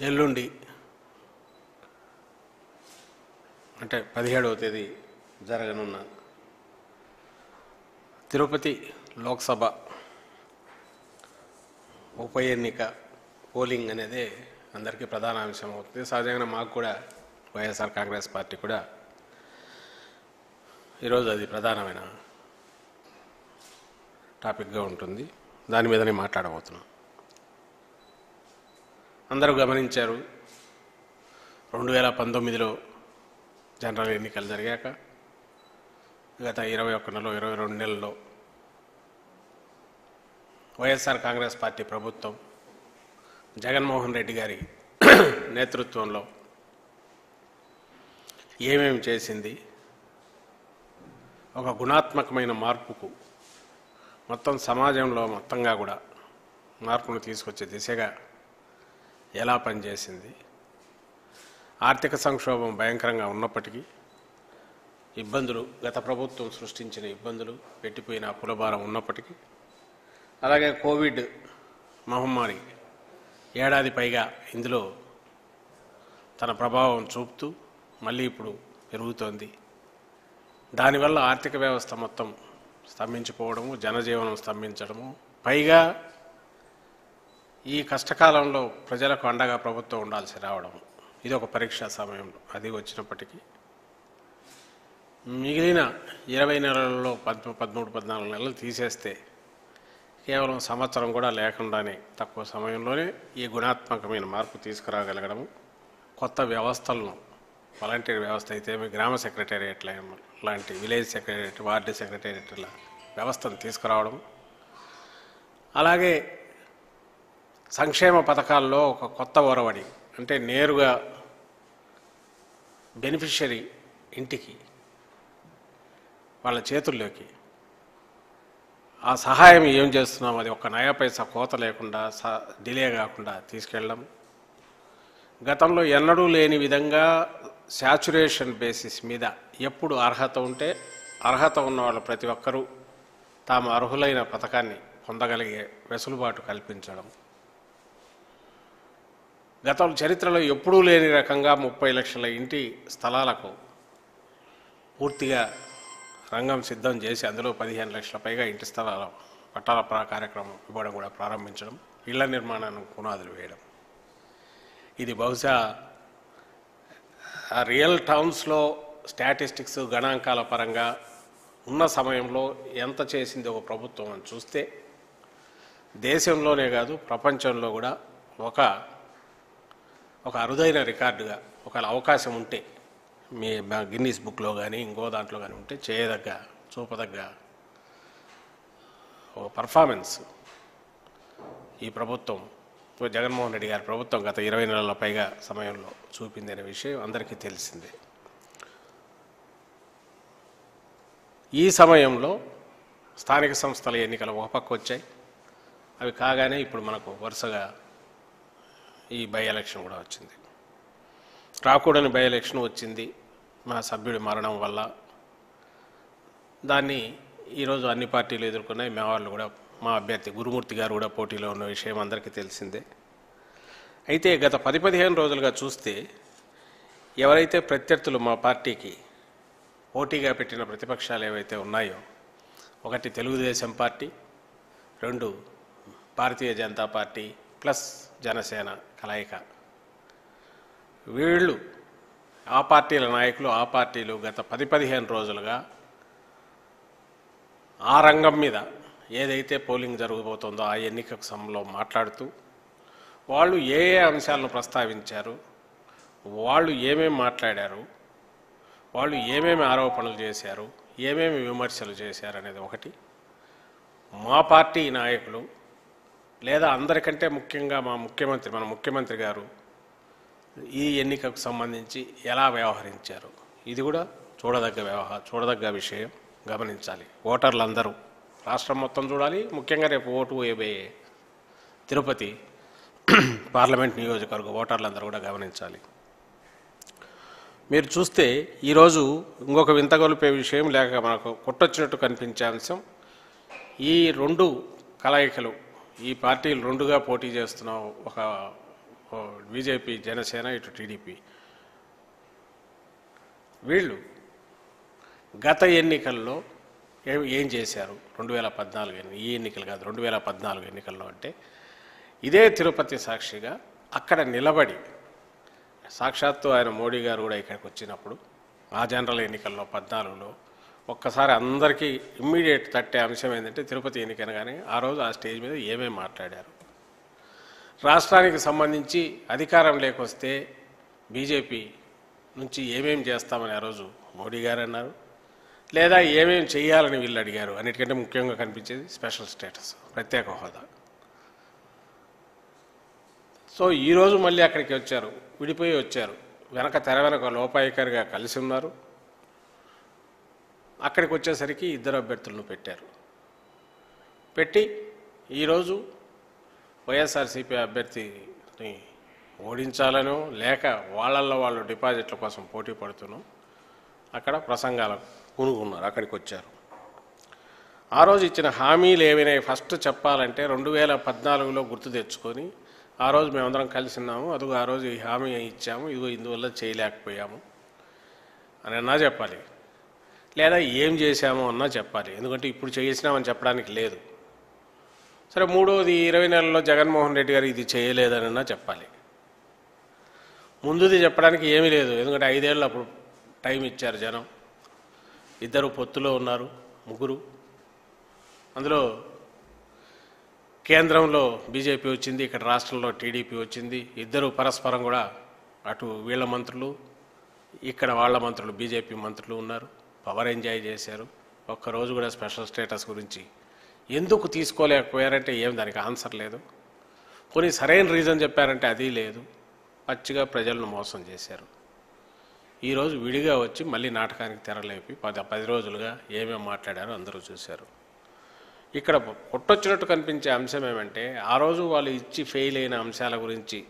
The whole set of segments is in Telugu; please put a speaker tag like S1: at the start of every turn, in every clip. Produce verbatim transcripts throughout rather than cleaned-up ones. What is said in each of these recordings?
S1: ఎల్లుండి అంటే పదిహేడవ తేదీ జరగనున్న తిరుపతి లోక్సభ ఉప ఎన్నిక పోలింగ్ అనేది అందరికీ ప్రధాన అంశం అవుతుంది. సహజంగా మాకు కూడా వైఎస్ఆర్ కాంగ్రెస్ పార్టీ కూడా ఈరోజు అది ప్రధానమైన టాపిక్గా ఉంటుంది. దాని మీదనే మాట్లాడబోతున్నాం. అందరూ గమనించారు, రెండు వేల పంతొమ్మిదిలో జనరల్ ఎన్నికలు జరిగాక గత ఇరవై ఒక్క నెలలో ఇరవై రెండు నెలల్లో వైఎస్ఆర్ కాంగ్రెస్ పార్టీ ప్రభుత్వం జగన్మోహన్ రెడ్డి గారి నేతృత్వంలో ఏమేమి చేసింది, ఒక గుణాత్మకమైన మార్పుకు మొత్తం సమాజంలో మొత్తంగా కూడా మార్పును తీసుకొచ్చే దిశగా ఎలా పనిచేసింది, ఆర్థిక సంక్షోభం భయంకరంగా ఉన్నప్పటికీ ఇబ్బందులు, గత ప్రభుత్వం సృష్టించిన ఇబ్బందులు, పెట్టిపోయిన అప్పుల భారం ఉన్నప్పటికీ, అలాగే కోవిడ్ మహమ్మారి ఏడాది పైగా ఇందులో తన ప్రభావం చూపుతూ మళ్ళీ ఇప్పుడు పెరుగుతోంది. దానివల్ల ఆర్థిక వ్యవస్థ మొత్తం స్తంభించిపోవడము, జనజీవనం స్తంభించడము, పైగా ఈ కష్టకాలంలో ప్రజలకు అండగా ప్రభుత్వం ఉండాల్సి రావడం, ఇది ఒక పరీక్షా సమయంలో అది వచ్చినప్పటికీ మిగిలిన ఇరవై నెలలలో పద్ పదమూడు పద్నాలుగు నెలలు తీసేస్తే కేవలం సంవత్సరం కూడా లేకుండానే తక్కువ సమయంలోనే ఈ గుణాత్మకమైన మార్పు తీసుకురాగలగడము, కొత్త వ్యవస్థలను, వాలంటీర్ వ్యవస్థ అయితే గ్రామ సెక్రటేరియట్ లాంటి, విలేజ్ సెక్రటేరియట్, వార్డు సెక్రటేరియట్ల వ్యవస్థను తీసుకురావడం, అలాగే సంక్షేమ పథకాల్లో ఒక కొత్త ఒరవడి, అంటే నేరుగా బెనిఫిషరీ ఇంటికి వాళ్ళ చేతుల్లోకి ఆ సహాయం ఏం చేస్తున్నాం అది ఒక్క నయా పైసా కోత లేకుండా, డిలే కాకుండా తీసుకెళ్ళడం, గతంలో ఎన్నడూ లేని విధంగా శాచురేషన్ బేసిస్ మీద ఎప్పుడు అర్హత ఉంటే అర్హత ఉన్న వాళ్ళు ప్రతి ఒక్కరూ తాము అర్హులైన పథకాన్ని పొందగలిగే వెసులుబాటు కల్పించడం, గతం చరిత్రలో ఎప్పుడూ లేని రకంగా ముప్పై లక్షల ఇంటి స్థలాలకు పూర్తిగా రంగం సిద్ధం చేసి అందులో పదిహేను లక్షల పైగా ఇంటి స్థలాల పట్టాల కార్యక్రమం ఇవ్వడం కూడా ప్రారంభించడం, ఇళ్ల నిర్మాణానికి పునాదులు వేయడం, ఇది బహుశా రియల్ టౌన్స్లో స్టాటిస్టిక్స్ గణాంకాల పరంగా ఉన్న సమయంలో ఎంత చేసింది ఒక ప్రభుత్వం అని చూస్తే దేశంలోనే కాదు ప్రపంచంలో కూడా ఒక ఒక అరుదైన రికార్డుగా, ఒక అవకాశం ఉంటే మీ గిన్నీస్ బుక్లో కానీ ఇంకో దాంట్లో కానీ ఉంటే చేయదగ్గ, చూపదగ్గ ఒక పర్ఫార్మెన్స్ ఈ ప్రభుత్వం, జగన్మోహన్ రెడ్డి గారి ప్రభుత్వం గత ఇరవై నెలల పైగా సమయంలో చూపిందనే విషయం అందరికీ తెలిసిందే. ఈ సమయంలో స్థానిక సంస్థల ఎన్నికలు ఒక పక్క వచ్చాయి. అవి కాగానే ఇప్పుడు మనకు వరుసగా ఈ బై ఎలక్షన్ కూడా వచ్చింది. రాకూడని బై ఎలక్షన్ వచ్చింది మా సభ్యుడి మరణం వల్ల. దాన్ని ఈరోజు అన్ని పార్టీలు ఎదుర్కొన్నాయి. మా వాళ్ళు కూడా, మా అభ్యర్థి గురుమూర్తి గారు కూడా పోటీలో ఉన్న విషయం అందరికీ తెలిసిందే. అయితే గత పది పదిహేను రోజులుగా చూస్తే ఎవరైతే ప్రత్యర్థులు మా పార్టీకి పోటీగా పెట్టిన ప్రతిపక్షాలు ఏవైతే ఉన్నాయో, ఒకటి తెలుగుదేశం పార్టీ, రెండు భారతీయ జనతా పార్టీ ప్లస్ జనసేన కలయిక, వీళ్ళు ఆ పార్టీల నాయకులు, ఆ పార్టీలు గత పది పదిహేను రోజులుగా ఆ రంగం మీద ఏదైతే పోలింగ్ జరగబోతుందో ఆ ఎన్నిక సమయంలో మాట్లాడుతూ వాళ్ళు ఏ ఏ అంశాలను ప్రస్తావించారు, వాళ్ళు ఏమేమి మాట్లాడారు, వాళ్ళు ఏమేమి ఆరోపణలు చేశారు, ఏమేమి విమర్శలు చేశారు అనేది ఒకటి. మా పార్టీ నాయకులు లేదా అందరికంటే ముఖ్యంగా మా ముఖ్యమంత్రి, మన ముఖ్యమంత్రి గారు ఈ ఎన్నికకు సంబంధించి ఎలా వ్యవహరించారు, ఇది కూడా చూడదగ్గ వ్యవహార చూడదగ్గ విషయం, గమనించాలి. ఓటర్లు అందరూ రాష్ట్రం మొత్తం చూడాలి. ముఖ్యంగా రేపు ఓటు వేయబోయే తిరుపతి పార్లమెంట్ నియోజకవర్గ ఓటర్లందరూ కూడా గమనించాలి. మీరు చూస్తే ఈరోజు ఇంకొక వింతగొలిపే విషయం, లేక మనకు కొట్టొచ్చినట్టు కనిపించే అంశం, ఈ రెండు కలయికలు, ఈ పార్టీలు రెండుగా పోటీ చేస్తున్న ఒక బీజేపీ, జనసేన, ఇటు టీడీపీ, వీళ్ళు గత ఎన్నికల్లో ఏం ఏం చేశారు? రెండు వేల పద్నాలుగు ఎన్ని ఈ ఎన్నికలు కాదు, రెండు వేల పద్నాలుగు ఎన్నికల్లో అంటే ఇదే తిరుపతి సాక్షిగా అక్కడ నిలబడి, సాక్షాత్తు ఆయన మోడీ గారు కూడా ఇక్కడికి వచ్చినప్పుడు ఆ జనరల్ ఎన్నికల్లో పద్నాలుగులో ఒక్కసారి అందరికీ ఇమ్మీడియట్ తట్టే అంశం ఏంటంటే తిరుపతి ఎన్నికను. కానీ ఆ రోజు ఆ స్టేజ్ మీద ఏమేమి మాట్లాడారు, రాష్ట్రానికి సంబంధించి అధికారం లేకొస్తే బీజేపీ నుంచి ఏమేమి చేస్తామని ఆ రోజు మోడీ గారు అన్నారు, లేదా ఏమేమి చేయాలని వీళ్ళు అడిగారు. అన్నిటికంటే ముఖ్యంగా కనిపించేది స్పెషల్ స్టేటస్, ప్రత్యేక హోదా. సో ఈరోజు మళ్ళీ అక్కడికి వచ్చారు, విడిపోయి వచ్చారు, వెనక తెర వెనక లోపాయికారిగా కలిసి ఉన్నారు. అక్కడికి వచ్చేసరికి ఇద్దరు అభ్యర్థులను పెట్టారు. పెట్టి ఈరోజు వైఎస్ఆర్సీపీ అభ్యర్థిని ఓడించాలనో లేక వాళ్ళల్లో వాళ్ళు డిపాజిట్ల కోసం పోటీ పడుతూనో అక్కడ ప్రసంగాలకు పూనుకున్నారు, అక్కడికి వచ్చారు. ఆ రోజు ఇచ్చిన హామీలు ఏమైనా ఫస్ట్ చెప్పాలంటే రెండు వేల పద్నాలుగులో గుర్తు తెచ్చుకొని ఆ రోజు మేమందరం కలిసి ఉన్నాము, అదిగో ఆ రోజు ఈ హామీ ఇచ్చాము, ఇదిగో ఇందువల్ల చేయలేకపోయాము అని అన్నా చెప్పాలి, లేదా ఏం చేశామో అన్నా చెప్పాలి. ఎందుకంటే ఇప్పుడు చేసినామని చెప్పడానికి లేదు. సరే, మూడోది ఇరవై నెలల్లో జగన్మోహన్ రెడ్డి గారు ఇది చేయలేదనన్నా చెప్పాలి. ముందుది చెప్పడానికి ఏమీ లేదు, ఎందుకంటే ఐదేళ్ళు అప్పుడు టైం ఇచ్చారు జనం. ఇద్దరు పొత్తులో ఉన్నారు, ముగ్గురు. అందులో కేంద్రంలో బీజేపీ వచ్చింది, ఇక్కడ రాష్ట్రంలో టీడీపీ వచ్చింది. ఇద్దరు పరస్పరం కూడా అటు వీళ్ళ మంత్రులు, ఇక్కడ వాళ్ళ మంత్రులు, బీజేపీ మంత్రులు ఉన్నారు, పవర్ ఎంజాయ్ చేశారు. ఒక్కరోజు కూడా స్పెషల్ స్టేటస్ గురించి ఎందుకు తీసుకోలేకపోయారంటే ఏం దానికి ఆన్సర్ లేదు. కొన్ని సరైన రీజన్ చెప్పారంటే అది లేదు. పచ్చిగా ప్రజలను మోసం చేశారు. ఈరోజు విడిగా వచ్చి మళ్ళీ నాటకానికి తెరలేపి పది పది రోజులుగా ఏమేమి మాట్లాడారో అందరూ చూశారు. ఇక్కడ పుట్టొచ్చినట్టు కనిపించే అంశం ఏమంటే ఆ రోజు వాళ్ళు ఇచ్చి ఫెయిల్ అయిన అంశాల గురించి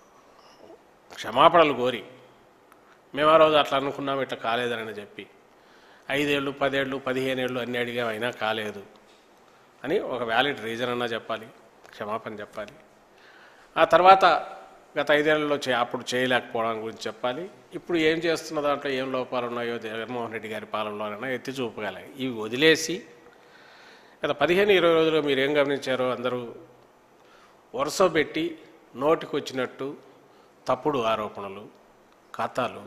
S1: క్షమాపణలు కోరి, మేము ఆ రోజు అట్లా అనుకున్నాం, ఇట్లా కాలేదని చెప్పి ఐదేళ్ళు, పదేళ్ళు, పదిహేను ఏళ్ళు అన్ని అడిగా అయినా కాలేదు అని ఒక వ్యాలిడ్ రీజన్ అన్నా చెప్పాలి, క్షమాపణ చెప్పాలి. ఆ తర్వాత గత ఐదేళ్లలో చే అప్పుడు చేయలేకపోవడం గురించి చెప్పాలి. ఇప్పుడు ఏం చేస్తున్న దాంట్లో ఏం లోపాలు ఉన్నాయో జగన్మోహన్ రెడ్డి గారి పాలనలోనైనా ఎత్తి చూపగలి. ఇవి వదిలేసి గత పదిహేను ఇరవై రోజుల్లో మీరు ఏం గమనించారో అందరూ వరుస పెట్టి నోటికి వచ్చినట్టు తప్పుడు ఆరోపణలు, కథలు.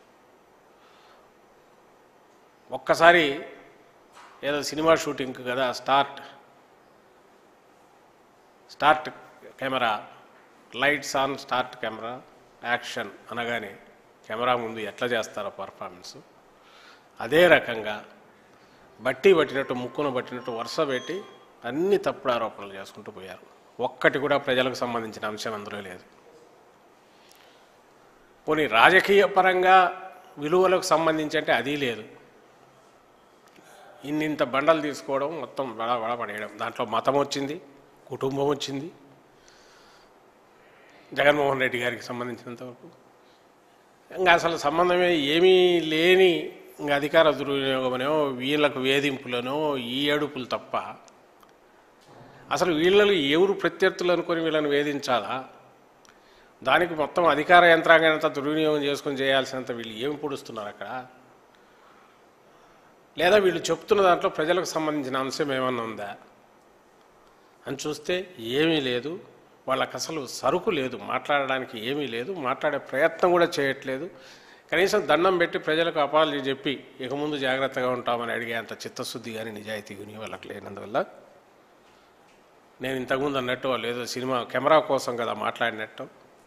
S1: ఒక్కసారి ఏదో సినిమా షూటింగ్ కదా, start start camera, lights on, start camera, action అనగానే కెమెరా ముందు ఎట్లా చేస్తారో పర్ఫార్మెన్స్, అదే రకంగా బట్టి పట్టినట్టు, ముక్కును పట్టినట్టు వరుస పెట్టి అన్ని తప్పుడు ఆరోపణలు చేసుకుంటూ పోయారు. ఒక్కటి కూడా ప్రజలకు సంబంధించిన అంశం అందులో లేదు. పోనీ రాజకీయ పరంగా విలువలకు సంబంధించి అంటే అది లేదు. ఇన్నింత బండలు తీసుకోవడం, మొత్తం బడ బడపడేయడం, దాంట్లో మతం వచ్చింది, కుటుంబం వచ్చింది. జగన్మోహన్ రెడ్డి గారికి సంబంధించినంతవరకు ఇంకా అసలు సంబంధమే ఏమీ లేని ఇంకా అధికార దుర్వినియోగమనో వీళ్ళకు వేధింపులనో ఈ ఏడుపులు తప్ప అసలు వీళ్ళని ఎవరు ప్రత్యర్థులు అనుకొని వీళ్ళని వేధించాలా? దానికి మొత్తం అధికార యంత్రాంగానంతా దుర్వినియోగం చేసుకొని చేయాల్సినంత వీళ్ళు ఏమి పొడుస్తున్నారు అక్కడ? లేదా వీళ్ళు చెప్తున్న దాంట్లో ప్రజలకు సంబంధించిన అంశం ఏమన్నా ఉందా అని చూస్తే ఏమీ లేదు. వాళ్ళకి అసలు సరుకు లేదు, మాట్లాడడానికి ఏమీ లేదు, మాట్లాడే ప్రయత్నం కూడా చేయట్లేదు. కనీసం దండం పెట్టి ప్రజలకు అపాలు చెప్పి ఇక ముందు జాగ్రత్తగా ఉంటామని అడిగే అంత చిత్తశుద్ధి కానీ నిజాయితీ కానీ వాళ్ళకి లేనందువల్ల నేను ఇంతకుముందు అన్నట్టు వాళ్ళు ఏదో సినిమా కెమెరా కోసం కదా మాట్లాడినట్టు,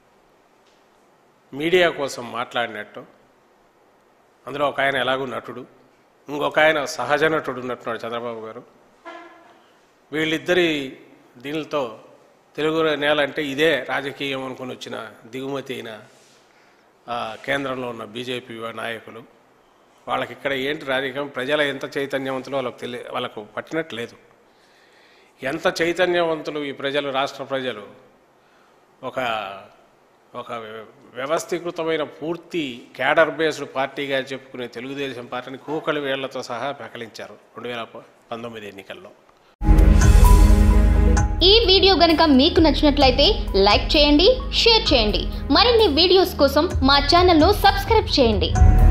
S1: మీడియా కోసం మాట్లాడినట్టు, అందులో ఒక ఆయన ఎలాగూ నటుడు, ఇంకొక ఆయన సహజ నటుడు ఉన్నట్టున్నాడు చంద్రబాబు గారు. వీళ్ళిద్దరి దీనితో తెలుగు నేల అంటే ఇదే రాజకీయం అనుకుని వచ్చిన దిగుమతి అయిన కేంద్రంలో ఉన్న బీజేపీ నాయకులు, వాళ్ళకి ఇక్కడ ఏంటి రాజకీయం, ప్రజల ఎంత చైతన్యవంతులు వాళ్ళకు తెలియ వాళ్ళకు పట్టినట్లేదు. ఎంత చైతన్యవంతులు ఈ ప్రజలు, రాష్ట్ర ప్రజలు ఒక ఒక వ్యవస్థీకృతమైన పూర్తి క్యాడర్ బేస్డ్ పార్టీగా చెప్పుకునే తెలుగుదేశం పార్టీని కూకలి వేళ్లతో సహా పెకలించారు రెండు వేల పంతొమ్మిది ఎన్నికల్లో.
S2: ఈ వీడియో గనుక మీకు నచ్చినట్లయితే లైక్ చేయండి, షేర్ చేయండి. మరిన్ని వీడియోస్ కోసం మా ఛానల్ను సబ్స్క్రైబ్ చేయండి.